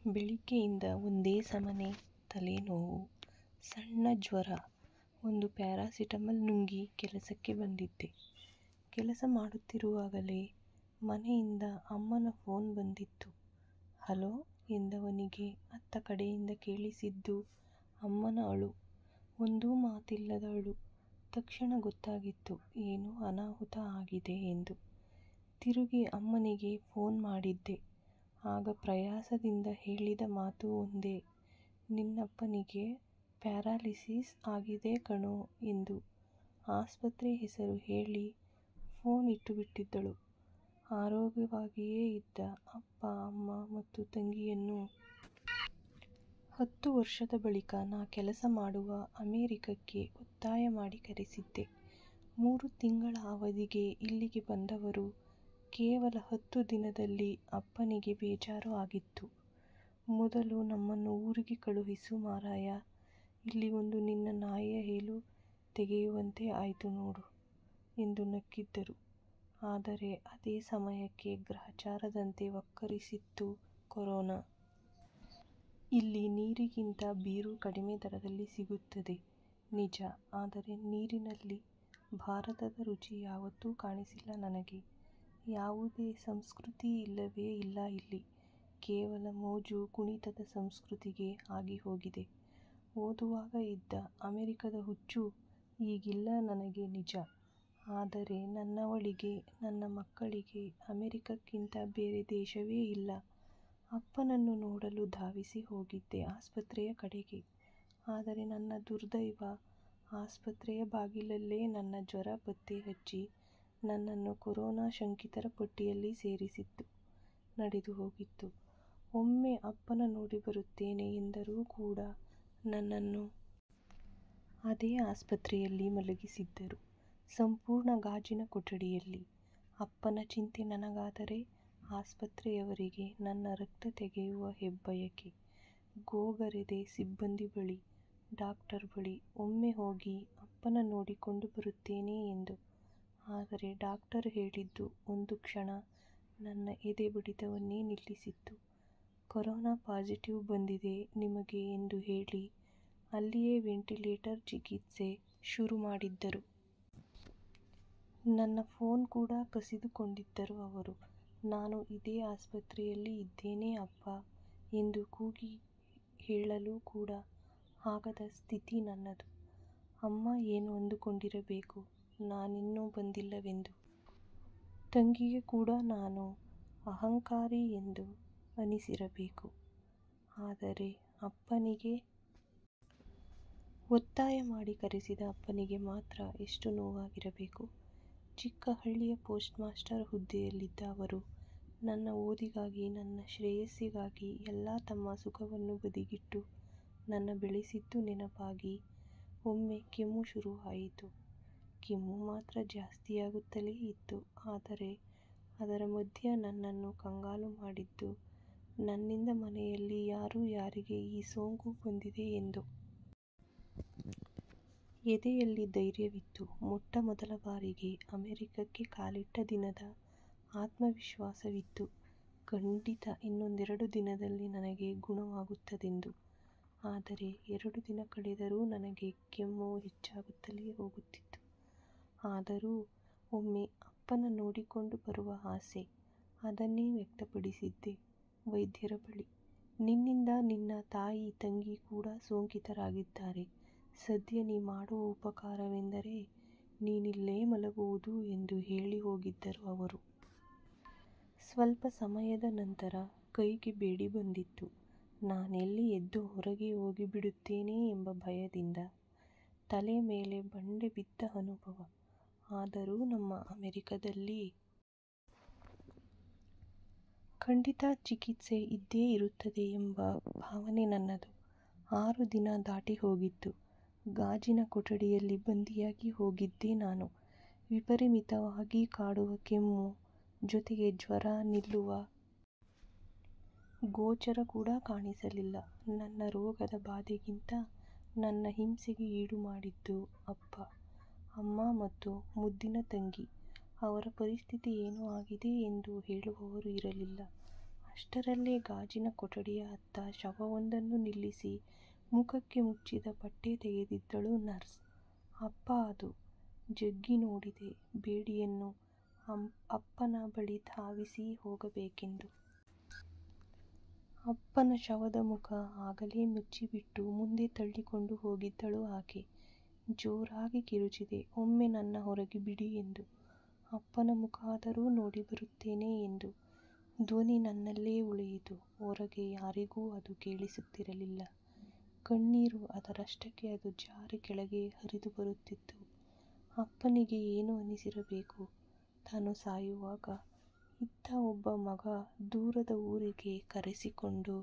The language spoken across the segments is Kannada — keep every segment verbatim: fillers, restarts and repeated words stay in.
ಬೆಳಿಗ್ಗೆಯಿಂದ ಒಂದೇ ಸಮನೆ ತಲೆನೋವು, ಸಣ್ಣ ಜ್ವರ. ಒಂದು ಪ್ಯಾರಾಸಿಟಮಲ್ ನುಂಗಿ ಕೆಲಸಕ್ಕೆ ಬಂದಿದ್ದೆ. ಕೆಲಸ ಮಾಡುತ್ತಿರುವಾಗಲೇ ಮನೆಯಿಂದ ಅಮ್ಮನ ಫೋನ್ ಬಂದಿತ್ತು. ಹಲೋ ಎಂದವನಿಗೆ ಅತ್ತ ಕಡೆಯಿಂದ ಕೇಳಿಸಿದ್ದು ಅಮ್ಮನ ಅಳು. ಒಂದೂ ಮಾತಿಲ್ಲದ ಅಳು. ತಕ್ಷಣ ಗೊತ್ತಾಗಿತ್ತು ಏನೋ ಅನಾಹುತ ಆಗಿದೆ ಎಂದು. ತಿರುಗಿ ಅಮ್ಮನಿಗೆ ಫೋನ್ ಮಾಡಿದ್ದೆ. ಆಗ ಪ್ರಯಾಸದಿಂದ ಹೇಳಿದ ಮಾತು ಒಂದೇ, ನಿನ್ನಪ್ಪನಿಗೆ ಪ್ಯಾರಾಲಿಸಿಸ್ ಆಗಿದೆ ಕಣೋ ಎಂದು. ಆಸ್ಪತ್ರೆ ಹೆಸರು ಹೇಳಿ ಫೋನ್ ಇಟ್ಟುಬಿಟ್ಟಿದ್ದಳು. ಆರೋಗ್ಯವಾಗಿಯೇ ಇದ್ದ ಅಪ್ಪ, ಅಮ್ಮ ಮತ್ತು ತಂಗಿಯನ್ನು ಹತ್ತು ವರ್ಷದ ಬಳಿಕ ನಾ ಕೆಲಸ ಮಾಡುವ ಅಮೆರಿಕಕ್ಕೆ ಒತ್ತಾಯ ಮಾಡಿ ಕರೆಸಿದ್ದೆ. ಮೂರು ತಿಂಗಳ ಅವಧಿಗೆ ಇಲ್ಲಿಗೆ ಬಂದವರು ಕೇವಲ ಹತ್ತು ದಿನದಲ್ಲಿ ಅಪ್ಪನಿಗೆ ಬೇಜಾರು ಆಗಿತ್ತು. ಮೊದಲು ನಮ್ಮನ್ನು ಊರಿಗೆ ಕಳುಹಿಸು ಮಾರಾಯ, ಇಲ್ಲಿ ಒಂದು ನಿನ್ನ ನಾಯಿಯ ಹೇಲು ತೆಗೆಯುವಂತೆ ಆಯ್ತು ನೋಡು ಎಂದು ನಕ್ಕಿದ್ದರು. ಆದರೆ ಅದೇ ಸಮಯಕ್ಕೆ ಗ್ರಹಚಾರದಂತೆ ವಕ್ಕರಿಸಿತ್ತು ಕೊರೋನಾ. ಇಲ್ಲಿ ನೀರಿಗಿಂತ ಬೀರು ಕಡಿಮೆ ದರದಲ್ಲಿ ಸಿಗುತ್ತದೆ ನಿಜ, ಆದರೆ ನೀರಿನಲ್ಲಿ ಭಾರತದ ರುಚಿ ಯಾವತ್ತೂ ಕಾಣಿಸಿಲ್ಲ ನನಗೆ. ಯಾವುದೇ ಸಂಸ್ಕೃತಿ ಇಲ್ಲವೇ ಇಲ್ಲ ಇಲ್ಲಿ. ಕೇವಲ ಮೋಜು ಕುಣಿತದ ಸಂಸ್ಕೃತಿಗೆ ಆಗಿಹೋಗಿದೆ. ಓದುವಾಗ ಇದ್ದ ಅಮೆರಿಕದ ಹುಚ್ಚು ಈಗಿಲ್ಲ ನನಗೆ ನಿಜ, ಆದರೆ ನನ್ನವಳಿಗೆ, ನನ್ನ ಮಕ್ಕಳಿಗೆ ಅಮೆರಿಕಕ್ಕಿಂತ ಬೇರೆ ದೇಶವೇ ಇಲ್ಲ. ಅಪ್ಪನನ್ನು ನೋಡಲು ಧಾವಿಸಿ ಹೋಗಿದ್ದೆ ಆಸ್ಪತ್ರೆಯ ಕಡೆಗೆ. ಆದರೆ ನನ್ನ ದುರ್ದೈವ, ಆಸ್ಪತ್ರೆಯ ಬಾಗಿಲಲ್ಲೇ ನನ್ನ ಜ್ವರ ಪತ್ತೆ ಹಚ್ಚಿ ನನ್ನನ್ನು ಕೊರೋನಾ ಶಂಕಿತರ ಪಟ್ಟಿಯಲ್ಲಿ ಸೇರಿಸಿದ್ದು ನಡೆದು ಹೋಗಿತ್ತು. ಒಮ್ಮೆ ಅಪ್ಪನ ನೋಡಿ ಬರುತ್ತೇನೆ ಎಂದರೂ ಕೂಡ ನನ್ನನ್ನು ಅದೇ ಆಸ್ಪತ್ರೆಯಲ್ಲಿ ಮಲಗಿಸಿದ್ದರು, ಸಂಪೂರ್ಣ ಗಾಜಿನ ಕೊಠಡಿಯಲ್ಲಿ. ಅಪ್ಪನ ಚಿಂತೆ ನನಗಾದರೆ ಆಸ್ಪತ್ರೆಯವರಿಗೆ ನನ್ನ ರಕ್ತ ತೆಗೆಯುವ ಹೆಬ್ಬಯಕೆ. ಗೋಗರೆದೆ ಸಿಬ್ಬಂದಿ ಬಳಿ, ಡಾಕ್ಟರ್ ಬಳಿ ಒಮ್ಮೆ ಹೋಗಿ ಅಪ್ಪನ ನೋಡಿಕೊಂಡು ಬರುತ್ತೇನೆ ಎಂದು. ಆದರೆ ಡಾಕ್ಟರ್ ಹೇಳಿದ್ದು ಒಂದು ಕ್ಷಣ ನನ್ನ ಎದೆ ಬಡಿತವನ್ನೇ ನಿಲ್ಲಿಸಿತ್ತು. ಕೊರೋನಾ ಪಾಸಿಟಿವ್ ಬಂದಿದೆ ನಿಮಗೆ ಎಂದು ಹೇಳಿ ಅಲ್ಲಿಯೇ ವೆಂಟಿಲೇಟರ್ ಚಿಕಿತ್ಸೆ ಶುರು ಮಾಡಿದ್ದರು. ನನ್ನ ಫೋನ್ ಕೂಡ ಕಸಿದುಕೊಂಡಿದ್ದರು ಅವರು. ನಾನು ಇದೇ ಆಸ್ಪತ್ರೆಯಲ್ಲಿ ಇದ್ದೇನೆ ಅಪ್ಪ ಎಂದು ಕೂಗಿ ಹೇಳಲು ಕೂಡ ಆಗದ ಸ್ಥಿತಿ ನನ್ನದು. ಅಮ್ಮ ಏನು ಅಂದುಕೊಂಡಿರಬೇಕು ನಾನಿನ್ನೂ ಬಂದಿಲ್ಲವೆಂದು. ತಂಗಿಗೆ ಕೂಡ ನಾನು ಅಹಂಕಾರಿ ಎಂದು ಅನಿಸಿರಬೇಕು. ಆದರೆ ಅಪ್ಪನಿಗೆ, ಒತ್ತಾಯ ಮಾಡಿ ಕರೆಸಿದ ಅಪ್ಪನಿಗೆ ಮಾತ್ರ ಎಷ್ಟು ನೋವಾಗಿರಬೇಕು. ಚಿಕ್ಕ ಹಳ್ಳಿಯ ಪೋಸ್ಟ್ ಮಾಸ್ಟರ್ ಹುದ್ದೆಯಲ್ಲಿದ್ದ ಅವರು ನನ್ನ ಓದಿಗಾಗಿ, ನನ್ನ ಶ್ರೇಯಸ್ಸಿಗಾಗಿ ಎಲ್ಲ ತಮ್ಮ ಸುಖವನ್ನು ಬದಿಗಿಟ್ಟು ನನ್ನ ಬೆಳೆಸಿದ್ದು ನೆನಪಾಗಿ ಒಮ್ಮೆ ಕೆಮ್ಮು ಶುರುವಾಯಿತು. ಕೆಮ್ಮು ಮಾತ್ರ ಜಾಸ್ತಿಯಾಗುತ್ತಲೇ ಇತ್ತು. ಆದರೆ ಅದರ ಮಧ್ಯ ನನ್ನನ್ನು ಕಂಗಾಲು ಮಾಡಿದ್ದು ನನ್ನಿಂದ ಮನೆಯಲ್ಲಿ ಯಾರು ಯಾರಿಗೆ ಈ ಸೋಂಕು ಬಂದಿದೆ ಎಂದು. ಎದೆಯಲ್ಲಿ ಧೈರ್ಯವಿತ್ತು. ಮೊಟ್ಟ ಮೊದಲ ಬಾರಿಗೆ ಅಮೆರಿಕಕ್ಕೆ ಕಾಲಿಟ್ಟ ದಿನದ ಆತ್ಮವಿಶ್ವಾಸವಿತ್ತು. ಖಂಡಿತ ಇನ್ನೊಂದೆರಡು ದಿನದಲ್ಲಿ ನನಗೆ ಗುಣವಾಗುತ್ತದೆಂದು. ಆದರೆ ಎರಡು ದಿನ ಕಳೆದರೂ ನನಗೆ ಕೆಮ್ಮು ಹೆಚ್ಚಾಗುತ್ತಲೇ ಹೋಗುತ್ತಿತ್ತು. ಆದರೂ ಒಮ್ಮೆ ಅಪ್ಪನ ನೋಡಿಕೊಂಡು ಬರುವ ಆಸೆ, ಅದನ್ನೇ ವ್ಯಕ್ತಪಡಿಸಿದ್ದೆ ವೈದ್ಯರ ಬಳಿ. ನಿನ್ನಿಂದ ನಿನ್ನ ತಾಯಿ, ತಂಗಿ ಕೂಡ ಸೋಂಕಿತರಾಗಿದ್ದಾರೆ. ಸದ್ಯ ನೀ ಮಾಡುವ ಉಪಕಾರವೆಂದರೆ ನೀನಿಲ್ಲೇ ಮಲಗುವುದು ಎಂದು ಹೇಳಿ ಹೋಗಿದ್ದರು ಅವರು. ಸ್ವಲ್ಪ ಸಮಯದ ನಂತರ ಕೈಗೆ ಬೇಡಿ ಬಂದಿತ್ತು. ನಾನೆಲ್ಲಿ ಎದ್ದು ಹೊರಗೆ ಹೋಗಿಬಿಡುತ್ತೇನೆ ಎಂಬ ಭಯದಿಂದ ತಲೆ ಮೇಲೆ ಬಂಡೆ ಬಿದ್ದ ಅನುಭವ. ಆದರೂ ನಮ್ಮ ಅಮೆರಿಕದಲ್ಲಿ ಖಂಡಿತ ಚಿಕಿತ್ಸೆ ಇದ್ದೇ ಇರುತ್ತದೆ ಎಂಬ ಭಾವನೆ ನನ್ನದು. ಆರು ದಿನ ದಾಟಿ ಹೋಗಿತ್ತು. ಗಾಜಿನ ಕೊಠಡಿಯಲ್ಲಿ ಬಂದಿಯಾಗಿ ಹೋಗಿದ್ದೆ ನಾನು. ವಿಪರೀತವಾಗಿ ಕಾಡುವ ಕೆಮ್ಮು, ಜೊತೆಗೆ ಜ್ವರ ನಿಲ್ಲುವ ಗೋಚರ ಕೂಡ ಕಾಣಿಸಲಿಲ್ಲ. ನನ್ನ ರೋಗದ ಬಾಧೆಗಿಂತ ನನ್ನ ಹಿಂಸೆಗೆ ಈಡು ಮಾಡಿದ್ದು ಅಪ್ಪ, ಅಮ್ಮ ಮತ್ತು ಮುದ್ದಿನ ತಂಗಿ. ಅವರ ಪರಿಸ್ಥಿತಿ ಏನು ಆಗಿದೆ ಎಂದು ಹೇಳುವವರು ಇರಲಿಲ್ಲ. ಅಷ್ಟರಲ್ಲೇ ಗಾಜಿನ ಕೊಠಡಿಯ ಅತ್ತ ಶವವೊಂದನ್ನು ನಿಲ್ಲಿಸಿ ಮುಖಕ್ಕೆ ಮುಚ್ಚಿದ ಬಟ್ಟೆ ತೆಗೆದಿದ್ದಳು ನರ್ಸ್. ಅಪ್ಪ ಅದು. ಜಗ್ಗಿ ನೋಡಿದೆ ಬೇಡಿಯನ್ನು ಅಪ್ಪನ ಬಳಿ ಧಾವಿಸಿ ಹೋಗಬೇಕೆಂದು. ಅಪ್ಪನ ಶವದ ಮುಖ ಆಗಲೇ ಮುಚ್ಚಿಬಿಟ್ಟು ಮುಂದೆ ತಳ್ಳಿಕೊಂಡು ಹೋಗಿದ್ದಳು ಆಕೆ. ಜೋರಾಗಿ ಕಿರುಚಿದೆ, ಒಮ್ಮೆ ನನ್ನ ಹೊರಗೆ ಬಿಡಿ ಎಂದು. ಅಪ್ಪನ ಮುಖಾದರೂ ನೋಡಿ ಬರುತ್ತೇನೆ ಎಂದು. ಧ್ವನಿ ನನ್ನಲ್ಲೇ ಉಳಿಯಿತು. ಹೊರಗೆ ಯಾರಿಗೂ ಅದು ಕೇಳಿಸುತ್ತಿರಲಿಲ್ಲ. ಕಣ್ಣೀರು ಅದರಷ್ಟಕ್ಕೆ ಅದು ಜಾರಿ ಕೆಳಗೆ ಹರಿದು ಬರುತ್ತಿತ್ತು. ಅಪ್ಪನಿಗೆ ಏನು ಅನಿಸಿರಬೇಕು. ತಾನು ಸಾಯುವಾಗ ಇದ್ದ ಒಬ್ಬ ಮಗ ದೂರದ ಊರಿಗೆ ಕರೆಸಿಕೊಂಡು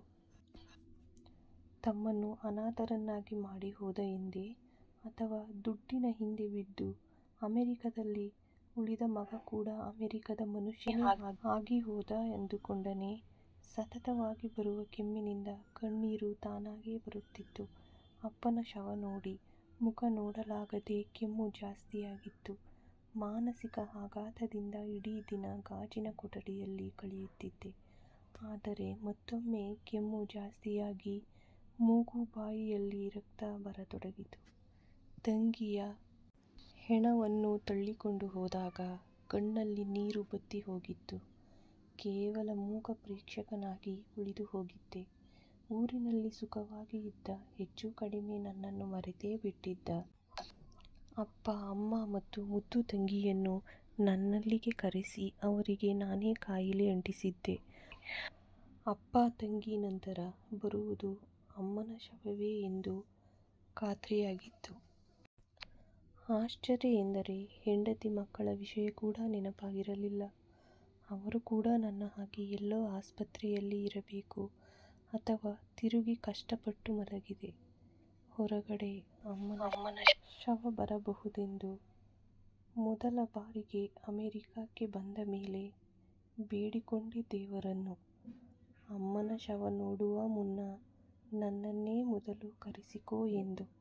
ತಮ್ಮನ್ನು ಅನಾಥರನ್ನಾಗಿ ಮಾಡಿ ಹೋದ ಎಂದೇ, ಅಥವಾ ದುಡ್ಡಿನ ಹಿಂದೆ ಬಿದ್ದು ಅಮೆರಿಕದಲ್ಲಿ ಉಳಿದ ಮಗ ಕೂಡ ಅಮೆರಿಕದ ಮನುಷ್ಯನೇ ಆಗಿ ಹೋದ ಎಂದುಕೊಂಡನೇ. ಸತತವಾಗಿ ಬರುವ ಕೆಮ್ಮಿನಿಂದ ಕಣ್ಣೀರು ತಾನಾಗೇ ಬರುತ್ತಿತ್ತು. ಅಪ್ಪನ ಶವ ನೋಡಿ ಮುಖ ನೋಡಲಾಗದೆ ಕೆಮ್ಮು ಜಾಸ್ತಿಯಾಗಿತ್ತು. ಮಾನಸಿಕ ಆಘಾತದಿಂದ ಇಡೀ ದಿನ ಗಾಜಿನ ಕೊಠಡಿಯಲ್ಲಿ ಕಳೆಯುತ್ತಿದ್ದೆ. ಆದರೆ ಮತ್ತೊಮ್ಮೆ ಕೆಮ್ಮು ಜಾಸ್ತಿಯಾಗಿ ಮೂಗು ಬಾಯಿಯಲ್ಲಿ ರಕ್ತ ಬರತೊಡಗಿತು. ತಂಗಿಯ ಹೆಣವನ್ನು ತಳ್ಳಿಕೊಂಡು ಹೋದಾಗ ಕಣ್ಣಲ್ಲಿ ನೀರು ಬತ್ತಿ ಹೋಗಿತ್ತು. ಕೇವಲ ಮೂಕ ಪ್ರೇಕ್ಷಕನಾಗಿ ಉಳಿದು ಹೋಗಿದ್ದೆ. ಊರಿನಲ್ಲಿ ಸುಖವಾಗಿ ಇದ್ದ, ಹೆಚ್ಚು ಕಡಿಮೆ ನನ್ನನ್ನು ಮರೆತೇ ಬಿಟ್ಟಿದ್ದ ಅಪ್ಪ, ಅಮ್ಮ ಮತ್ತು ಮುದ್ದು ತಂಗಿಯನ್ನು ನನ್ನಲ್ಲಿಗೆ ಕರೆಸಿ ಅವರಿಗೆ ನಾನೇ ಕಾಯಿಲೆ ಅಂಟಿಸಿದ್ದೆ. ಅಪ್ಪ, ತಂಗಿ ನಂತರ ಬರುವುದು ಅಮ್ಮನ ಶವವೇ ಎಂದು ಖಾತ್ರಿಯಾಗಿತ್ತು. ಆಶ್ಚರ್ಯ ಎಂದರೆ ಹೆಂಡತಿ ಮಕ್ಕಳ ವಿಷಯ ಕೂಡ ನೆನಪಾಗಿರಲಿಲ್ಲ. ಅವರು ಕೂಡ ನನ್ನ ಹಾಗೆ ಎಲ್ಲೋ ಆಸ್ಪತ್ರೆಯಲ್ಲಿ ಇರಬೇಕು ಅಥವಾ ತಿರುಗಿ ಕಷ್ಟಪಟ್ಟು ಮಲಗಿದೆ. ಹೊರಗಡೆ ಅಮ್ಮನ ಶವ ಬರಬಹುದೆಂದು ಮೊದಲ ಬಾರಿಗೆ ಅಮೆರಿಕಕ್ಕೆ ಬಂದ ಮೇಲೆ ಬೇಡಿಕೊಂಡೆ ದೇವರನ್ನು. ಅಮ್ಮನ ಶವ ನೋಡುವ ಮುನ್ನ ನನ್ನನ್ನೇ ಮೊದಲು ಕರೆಸಿಕೋ ಎಂದು.